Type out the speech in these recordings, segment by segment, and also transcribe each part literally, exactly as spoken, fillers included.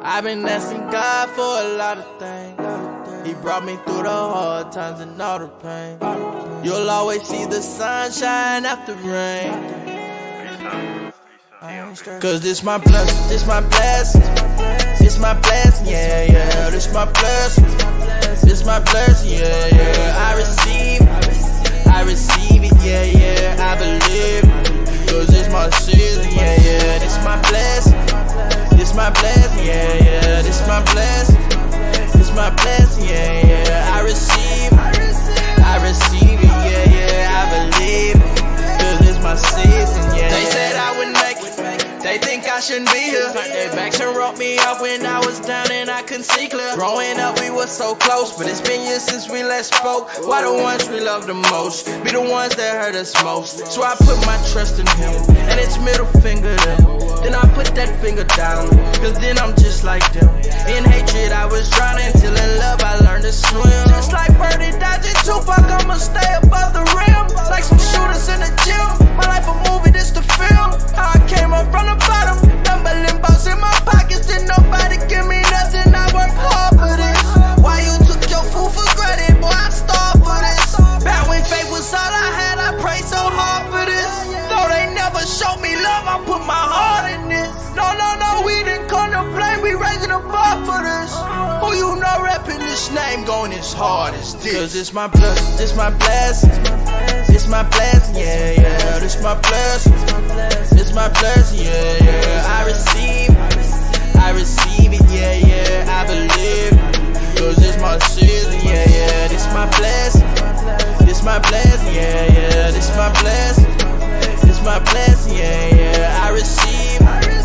I've been asking God for a lot of things. He brought me through the hard times and all the pain. You'll always see the sunshine after rain. Cause this my blessing, this my blessing, this my blessing, yeah, yeah. This my blessing, this my blessing, yeah, yeah. I receive, I receive it, yeah, yeah. I believe, cause it's my season, yeah, yeah. This my blessing, this my blessing, yeah, yeah. This my blessing, this my blessing, yeah, yeah. I receive, I receive it, yeah, yeah. I believe, cause it's my season, yeah. They said I would make it. They think I shouldn't be here. Turned their backs and wrote me off when I was down and I couldn't see clear. Growing up we were so close, but it's been years since we last spoke. Why the ones we love the most be the ones that hurt us most? So I put my trust in him, and it's middle finger them. Then I put that finger down, cause then I'm just like them. In hatred I was drowning, till in love I learned to swim. Just like Birdie dodging Tupac, I'ma stay above the rim. Like some shooters in the gym, my life a movie, this the film. How I came up from the bottom, dumbling balls in my pockets, and nobody give me nothing. I work hard for this. Why you took your food for granted? Boy, I starved for this. Back when faith was all I had, I prayed so hard for this. Though they never showed me love, I put my heart in this. No, no, no, we didn't come to play, we raising the bar for this. Who you know repping this name going as hard as this? Cause it's my blessing, this my blessing, this my blessing, yeah, yeah. This my blessing, this my blessing, yeah, yeah. I receive, I receive it, yeah, yeah. I believe, cause it's my season, yeah, yeah. This my blessing, this my blessing, yeah, yeah. This my blessing, this my blessing, yeah, yeah. I receive,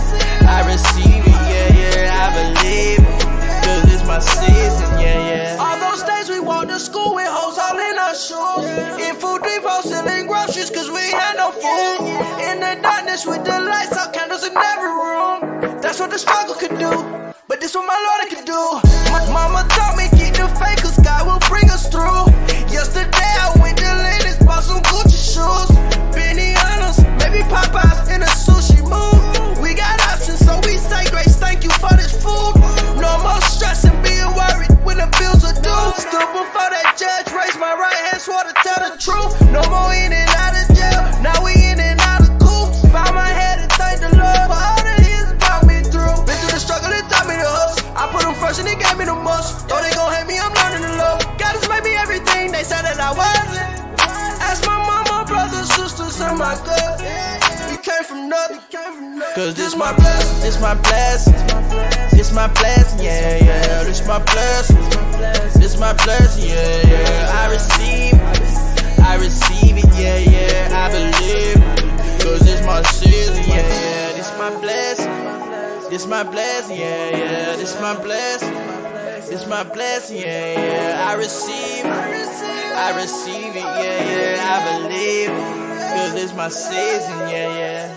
I receive it, yeah, yeah. I believe, cause it's my season, yeah, yeah. All those days we walked to school with hoes all in our shoes. In food depot selling groceries cause we had no food. In the darkness with the lights out, candles in every room. That's what the struggle could do, but this what my Lord could do. My mama taught me keep the faith cause God will bring us through. Yesterday I went to Lennox, bought some Gucci shoes. Benihana's, maybe Popeyes in a sushi mood. We got options so we say grace, thank you for this food. No more stress and being worried when the bills are due. Stood before that judge, raised my right hand, swore to tell the truth. No more in and out of jail, now we in and out of coops. Bow my head and thank the Lord for all that He has brought me through. Been through the struggle and taught me the hustle. I put Him first and He gave me the most. Though they gon' hate me, I'm learning to love. God has made me everything they said that I wasn't. Ask my mama, brothers, sisters, and my God. We came from nothing. Cause this my blessing, this my blessing, this my blessing, yeah, yeah. This my blessing, this my blessing, yeah, yeah. I receive, I receive it, yeah, yeah. I believe, cause it's my season, yeah, yeah. This my blessing, this my blessing, yeah, yeah. This my blessing, this my blessing, yeah, yeah. I receive, I receive it, yeah, yeah. I believe, cause it's my season, yeah, yeah.